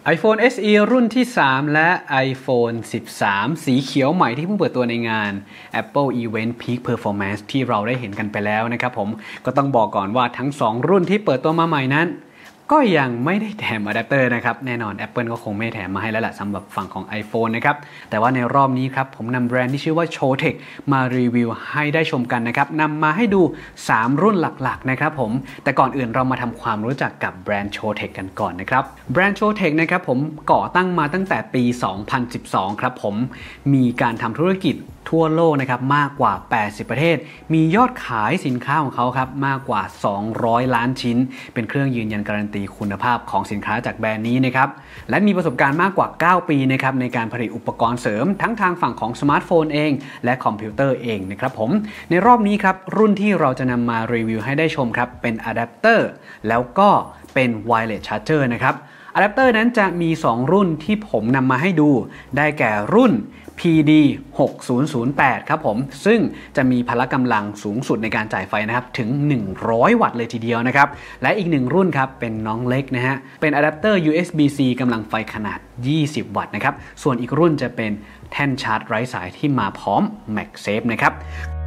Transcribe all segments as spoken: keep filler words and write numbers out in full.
iPhone เอส อี รุ่นที่สามและ iPhone สิบสาม สีเขียวใหม่ที่เพิ่งเปิดตัวในงาน Apple Event Peak Performance ที่เราได้เห็นกันไปแล้วนะครับผมก็ต้องบอกก่อนว่าทั้งสองรุ่นที่เปิดตัวมาใหม่นั้นก็ยังไม่ได้แถมอะแดปเตอร์นะครับแน่นอน Apple ก็คงไม่แถมมาให้แล้วแหละสำหรับฝั่งของ iPhone นะครับแต่ว่าในรอบนี้ครับผมนำแบรนด์ที่ชื่อว่า Showtek มารีวิวให้ได้ชมกันนะครับนำมาให้ดูสามรุ่นหลักๆนะครับผมแต่ก่อนอื่นเรามาทำความรู้จักกับแบรนด์ Showtek กันก่อนนะครับแบรนด์ Showtek นะครับผมก่อตั้งมาตั้งแต่ปี สองพันสิบสอง ครับผมมีการทำธุรกิจทั่วโลกนะครับมากกว่าแปดสิบประเทศมียอดขายสินค้าของเขาครับมากกว่าสองร้อยล้านชิ้นเป็นเครื่องยืนยันการันตีคุณภาพของสินค้าจากแบรนด์นี้นะครับและมีประสบการณ์มากกว่าเก้าปีนะครับในการผลิตอุปกรณ์เสริมทั้งทางฝั่งของสมาร์ทโฟนเองและคอมพิวเตอร์เองนะครับผมในรอบนี้ครับรุ่นที่เราจะนำมารีวิวให้ได้ชมครับเป็นอะแดปเตอร์แล้วก็เป็น Wireless Charger นะครับอะแดปเตอร์นั้นจะมีสองรุ่นที่ผมนำมาให้ดูได้แก่รุ่น พี ดี หกศูนย์ศูนย์แปด ครับผมซึ่งจะมีพละกำลังสูงสุดในการจ่ายไฟนะครับถึงหนึ่งร้อยวัตต์เลยทีเดียวนะครับและอีกหนึ่งรุ่นครับเป็นน้องเล็กนะฮะเป็นอะแดปเตอร์ ยู เอส บี ซี กำลังไฟขนาดยี่สิบวัตต์นะครับส่วนอีกรุ่นจะเป็นแท่นชาร์จไร้สายที่มาพร้อม MagSafe นะครับ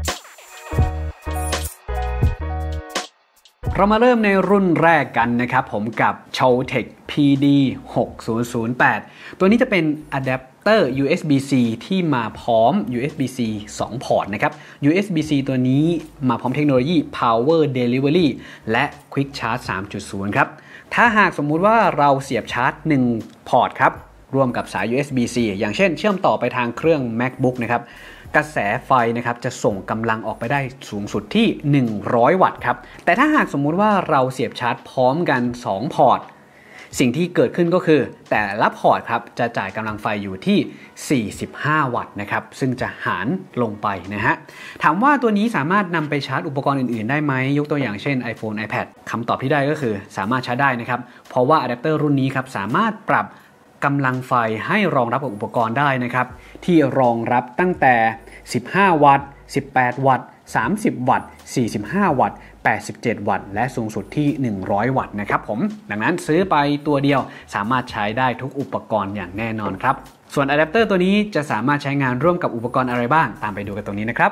เรามาเริ่มในรุ่นแรกกันนะครับผมกับ Showtek พี ดี หกศูนย์ศูนย์แปด ตัวนี้จะเป็นอะแดปเตอร์ ยู เอส บี ซี ที่มาพร้อม ยู เอส บี ซี สอง พอร์ตนะครับ ยู เอส บี ซี ตัวนี้มาพร้อมเทคโนโลยี Power Delivery และ Quick Charge สามจุดศูนย์ ครับถ้าหากสมมุติว่าเราเสียบชาร์จหนึ่งพอร์ตครับร่วมกับสาย ยู เอส บี ซี อย่างเช่นเชื่อมต่อไปทางเครื่อง MacBook นะครับกระแสไฟนะครับจะส่งกำลังออกไปได้สูงสุดที่หนึ่งร้อยวัตต์ครับแต่ถ้าหากสมมุติว่าเราเสียบชาร์จพร้อมกันสองพอร์ตสิ่งที่เกิดขึ้นก็คือแต่ละพอร์ตครับจะจ่ายกำลังไฟอยู่ที่สี่สิบห้าวัตต์นะครับซึ่งจะหารลงไปนะฮะถามว่าตัวนี้สามารถนำไปชาร์จอุปกรณ์อื่นๆได้ไหมยกตัวอย่างเช่น iPhone iPad คำตอบที่ได้ก็คือสามารถชาร์จได้นะครับเพราะว่าอะแดปเตอร์รุ่นนี้ครับสามารถปรับกำลังไฟให้รองรับกับอุปกรณ์ได้นะครับที่รองรับตั้งแต่สิบห้าวัตต์สิบแปดวัตต์สามสิบวัตต์สี่สิบห้าวัตต์แปดสิบเจ็ดวัตต์และสูงสุดที่หนึ่งร้อยวัตต์นะครับผมดังนั้นซื้อไปตัวเดียวสามารถใช้ได้ทุกอุปกรณ์อย่างแน่นอนครับส่วนอะแดปเตอร์ตัวนี้จะสามารถใช้งานร่วมกับอุปกรณ์อะไรบ้างตามไปดูกันตรงนี้นะครับ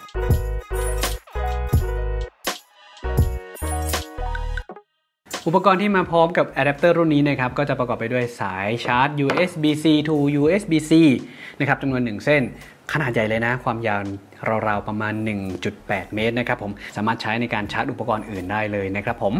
อุปกรณ์ที่มาพร้อมกับอะแดปเตอร์รุ่นนี้นะครับก็จะประกอบไปด้วยสายชาร์จ ยู เอส บี ซี to ยู เอส บี ซี นะครับจำนวนหนึ่งเส้นขนาดใหญ่เลยนะความยาวราวๆประมาณ หนึ่งจุดแปด เมตรนะครับผมสามารถใช้ในการชาร์จอุปกรณ์อื่นได้เลยนะครับผม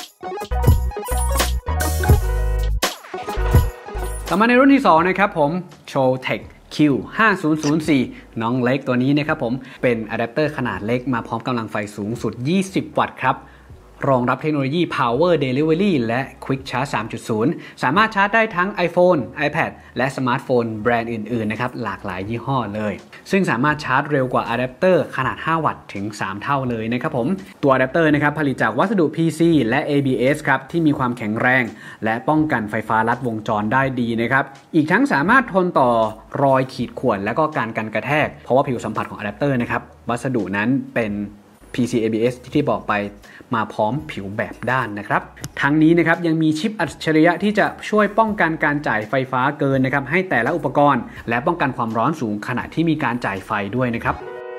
ต่อมาในรุ่นที่สองนะครับผม Showtek คิว ห้าศูนย์ศูนย์สี่ น้องเล็กตัวนี้นะครับผมเป็นอะแดปเตอร์ขนาดเล็กมาพร้อมกำลังไฟสูงสุดยี่สิบวัตต์ครับรองรับเทคโนโลยี Power Delivery และ Quick Charge สามจุดศูนย์ สามารถชาร์จได้ทั้ง iPhone, iPad และสมาร์ทโฟนแบรนด์อื่นๆนะครับหลากหลายยี่ห้อเลยซึ่งสามารถชาร์จเร็วกว่าอะแดปเตอร์ขนาดห้าวัตต์ถึงสามเท่าเลยนะครับผมตัวอะแดปเตอร์นะครับผลิตจากวัสดุ พี ซี และ เอ บี เอส ครับที่มีความแข็งแรงและป้องกันไฟฟ้าลัดวงจรได้ดีนะครับอีกทั้งสามารถทนต่อรอยขีดข่วนและก็การกันกระแทกเพราะว่าผิวสัมผัสของอะแดปเตอร์นะครับวัสดุนั้นเป็น พี ซี เอ บี เอส ที่บอกไปมาพร้อมผิวแบบด้านนะครับทั้งนี้นะครับยังมีชิปอัจฉริยะที่จะช่วยป้องกันการจ่ายไฟฟ้าเกินนะครับให้แต่ละอุปกรณ์และป้องกันความร้อนสูงขณะที่มีการจ่ายไฟด้วยนะครับ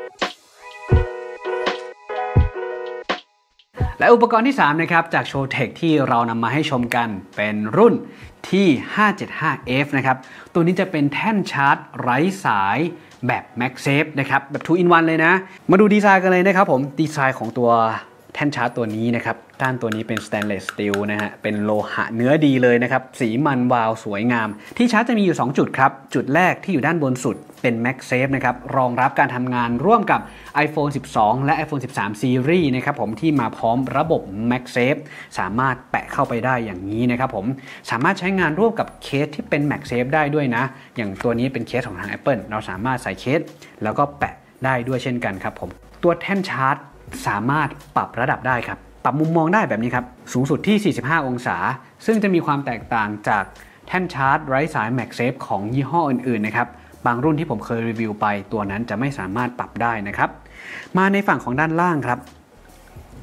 และอุปกรณ์ที่สามนะครับจาก Showtek ที่เรานำมาให้ชมกันเป็นรุ่น ที ห้าเจ็ดห้า เอฟ นะครับตัวนี้จะเป็นแท่นชาร์จไร้สายแบบ MagSafe นะครับแบบ ทู อิน วัน เลยนะมาดูดีไซน์กันเลยนะครับผมดีไซน์ของตัวแท่นชาร์จตัวนี้นะครับก้านตัวนี้เป็น Stainless Steel นะฮะเป็นโลหะเนื้อดีเลยนะครับสีมันวาวสวยงามที่ชาร์จจะมีอยู่สองจุดครับจุดแรกที่อยู่ด้านบนสุดเป็น MagSafe นะครับรองรับการทำงานร่วมกับ iPhone สิบสอง และ iPhone สิบสาม Series นะครับผมที่มาพร้อมระบบ MagSafe สามารถแปะเข้าไปได้อย่างนี้นะครับผมสามารถใช้งานร่วมกับเคสที่เป็น MagSafe ได้ด้วยนะอย่างตัวนี้เป็นเคสของทาง Apple เราสามารถใส่เคสแล้วก็แปะได้ด้วยเช่นกันครับผมตัวแท่นชาร์จสามารถปรับระดับได้ครับปรับมุมมองได้แบบนี้ครับสูงสุดที่สี่สิบห้าองศาซึ่งจะมีความแตกต่างจากแท่นชาร์จไร้สาย MagSafe ของยี่ห้ออื่นๆนะครับบางรุ่นที่ผมเคยรีวิวไปตัวนั้นจะไม่สามารถปรับได้นะครับมาในฝั่งของด้านล่างครับ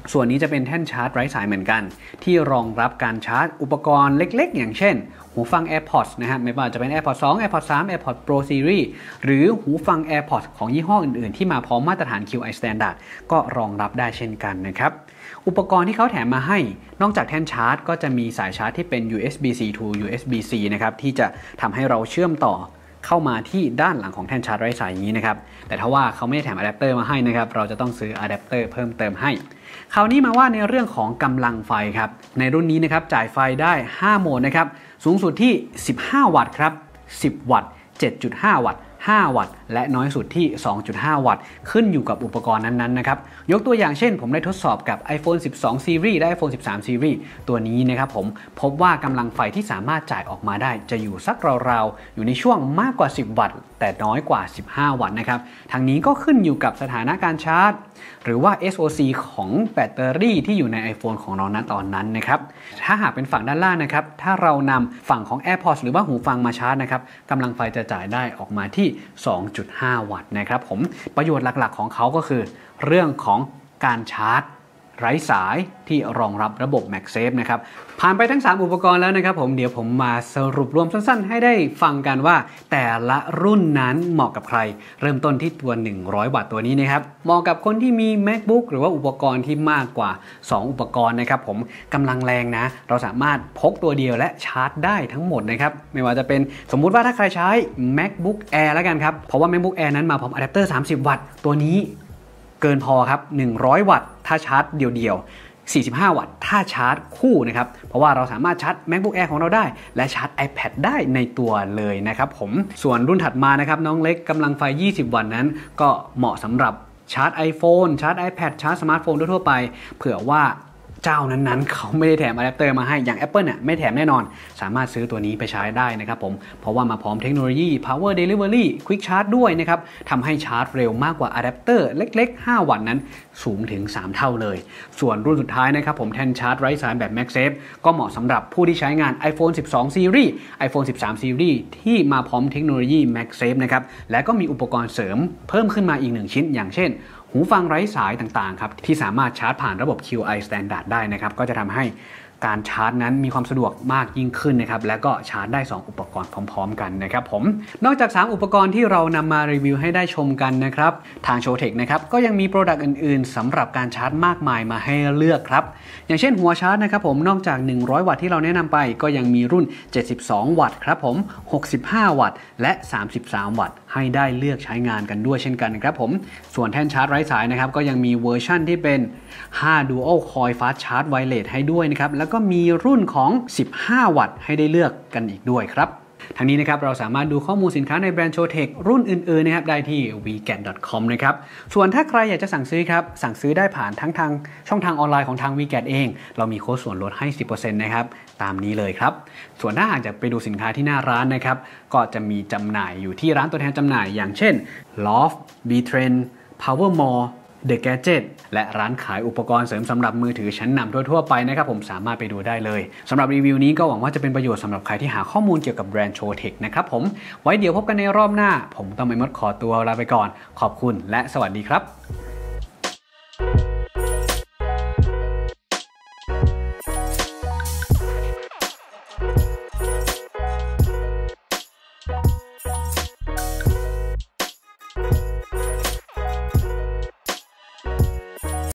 ส่วนนี้จะเป็นแท่นชาร์จไร้สายเหมือนกันที่รองรับการชาร์จอุปกรณ์เล็กๆอย่างเช่นหูฟัง AirPods นะฮะไม่ว่าจะเป็น AirPods ทู AirPods ทรี AirPods Pro Series หรือหูฟัง AirPods ของยี่ห้ออื่นๆที่มาพร้อมมาตรฐาน คิว ไอ Standard ก็รองรับได้เช่นกันนะครับอุปกรณ์ที่เขาแถมมาให้นอกจากแท่นชาร์จก็จะมีสายชาร์จที่เป็น ยู เอส บี ซี ทู ยู เอส บี ซี นะครับที่จะทำให้เราเชื่อมต่อเข้ามาที่ด้านหลังของแท่นชาร์จไร้สายอย่างนี้นะครับแต่ถ้าว่าเขาไม่ได้แถมอะแดปเตอร์มาให้นะครับเราจะต้องซื้ออะแดปเตอร์เพิ่มเติมให้คราวนี้มาว่าในเรื่องของกำลังไฟครับในรุ่นนี้นะครับจ่ายไฟได้ห้าโหมดนะครับสูงสุดที่สิบห้าวัตต์ครับสิบวัตต์ เจ็ดจุดห้า วัตต์ห้าวัตต์และน้อยสุดที่ สองจุดห้า วัตต์ขึ้นอยู่กับอุปกรณ์นั้นๆนะครับยกตัวอย่างเช่นผมได้ทดสอบกับ iPhone สิบสอง Series และ iPhone สิบสาม Series ตัวนี้นะครับผมพบว่ากำลังไฟที่สามารถจ่ายออกมาได้จะอยู่สักราวๆอยู่ในช่วงมากกว่าสิบวัตต์แต่น้อยกว่าสิบห้าวัตต์นะครับทางนี้ก็ขึ้นอยู่กับสถานะการชาร์จหรือว่า เอส โอ ซี ของแบตเตอรี่ที่อยู่ใน iPhone ของเราณตอนนั้นนะครับถ้าหากเป็นฝั่งด้านล่างนะครับถ้าเรานำฝั่งของ AirPods หรือว่าหูฟังมาชาร์จนะครับกำลังไฟจะจ่ายได้ออกมาที่ สองจุดห้า วัตต์นะครับผมประโยชน์หลักๆของเขาก็คือเรื่องของการชาร์จไร้สายที่รองรับระบบ MagSafe นะครับผ่านไปทั้งสามอุปกรณ์แล้วนะครับผมเดี๋ยวผมมาสรุปรวมสั้นๆให้ได้ฟังกันว่าแต่ละรุ่นนั้นเหมาะกับใครเริ่มต้นที่ตัวหนึ่งร้อยวัตต์ตัวนี้นะครับเหมาะกับคนที่มี MacBook หรือว่าอุปกรณ์ที่มากกว่าสองอุปกรณ์นะครับผมกำลังแรงนะเราสามารถพกตัวเดียวและชาร์จได้ทั้งหมดนะครับไม่ว่าจะเป็นสมมุติว่าถ้าใครใช้ MacBook Air แล้วกันครับเพราะว่า MacBook Air นั้นมาพร้อมอะแดปเตอร์สามสิบวัตต์ตัวนี้เกินพอครับหนึ่งร้อยวัตต์ถ้าชาร์จเดี่ยวๆสี่สิบห้าวัตต์ถ้าชาร์จคู่นะครับเพราะว่าเราสามารถชาร์จ MacBook Air ของเราได้และชาร์จ iPad ได้ในตัวเลยนะครับผมส่วนรุ่นถัดมานะครับน้องเล็กกำลังไฟยี่สิบวัตต์นั้นก็เหมาะสำหรับชาร์จ iPhone ชาร์จ iPad ชาร์จสมาร์ทโฟนทั่วๆไปเผื่อว่าเจ้านั้นๆเขาไม่ได้แถมอะแดปเตอร์มาให้อย่าง Apple เนี่ยไม่แถมแน่นอนสามารถซื้อตัวนี้ไปใช้ได้นะครับผมเพราะว่ามาพร้อมเทคโนโลยี Power Delivery Quick Charge ด้วยนะครับทำให้ชาร์จเร็วมากกว่าอะแดปเตอร์เล็กๆห้าวัตต์นั้นสูงถึงสามเท่าเลยส่วนรุ่นสุดท้ายนะครับผมแท่นชาร์จไร้สายแบบ MagSafe ก็เหมาะสำหรับผู้ที่ใช้งาน iPhone สิบสอง Series iPhone สิบสาม Series ที่มาพร้อมเทคโนโลยี MagSafe นะครับและก็มีอุปกรณ์เสริมเพิ่มขึ้นมาอีกหนึ่งชิ้นอย่างเช่นหูฟังไร้สายต่างๆครับที่สามารถชาร์จผ่านระบบ คิว ไอ Standard ได้นะครับก็จะทำให้การชาร์จนั้นมีความสะดวกมากยิ่งขึ้นนะครับและก็ชาร์จได้สองอุปกรณ์พร้อมๆกันนะครับผมนอกจากสามอุปกรณ์ที่เรานำมารีวิวให้ได้ชมกันนะครับทาง Showtech นะครับก็ยังมีโปรดักต์อื่นๆสำหรับการชาร์จมากมายมาให้เลือกครับอย่างเช่นหัวชาร์จนะครับผมนอกจากหนึ่งร้อยวัตต์ที่เราแนะนำไปก็ยังมีรุ่นเจ็ดสิบสองวัตต์ครับผมหกสิบห้าวัตต์และสามสิบสามวัตต์ให้ได้เลือกใช้งานกันด้วยเช่นกันครับผมส่วนแท่นชาร์จไร้สายนะครับก็ยังมีเวอร์ชั่นที่เป็นห้า Dual Coil Fast Charge Wireless ให้ด้วยนะครับแล้วก็มีรุ่นของสิบห้าวัตต์ให้ได้เลือกกันอีกด้วยครับทั้งนี้นะครับเราสามารถดูข้อมูลสินค้าในแบรนด์ Showtech รุ่นอื่นๆนะครับได้ที่ วี แกต ดอท คอม นะครับส่วนถ้าใครอยากจะสั่งซื้อครับสั่งซื้อได้ผ่านทั้งทางช่องทางออนไลน์ของทาง วี แกต เองเรามีโค้ดส่วนลดให้ สิบเปอร์เซ็นต์ นะครับตามนี้เลยครับส่วนถ้าหากจะไปดูสินค้าที่หน้าร้านนะครับก็จะมีจำหน่ายอยู่ที่ร้านตัวแทนจำหน่ายอย่างเช่น Loft B-Trend Powermall The Gadget และร้านขายอุปกรณ์เสริมสำหรับมือถือชั้นนำทั่วๆไปนะครับผมสามารถไปดูได้เลยสำหรับรีวิวนี้ก็หวังว่าจะเป็นประโยชน์สำหรับใครที่หาข้อมูลเกี่ยวกับแบรนด์ Showtech นะครับผมไว้เดี๋ยวพบกันในรอบหน้าผมต้องไปมดขอตัวลาไปก่อนขอบคุณและสวัสดีครับ